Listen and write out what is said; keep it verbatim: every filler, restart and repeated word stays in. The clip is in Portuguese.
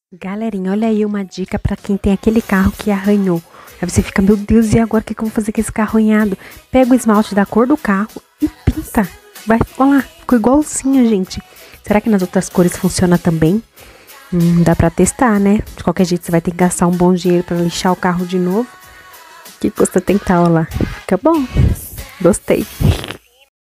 Galerinha, olha aí uma dica pra quem tem aquele carro que arranhou. Aí você fica, meu Deus, e agora o que, que eu vou fazer com esse carro arranhado? Pega o esmalte da cor do carro e pinta. Vai, olha lá, ficou igualzinho, gente. Será que nas outras cores funciona também? Hum, dá pra testar, né? De qualquer jeito você vai ter que gastar um bom dinheiro pra lixar o carro de novo. Que custa tentar, olha lá. Fica bom. Gostei.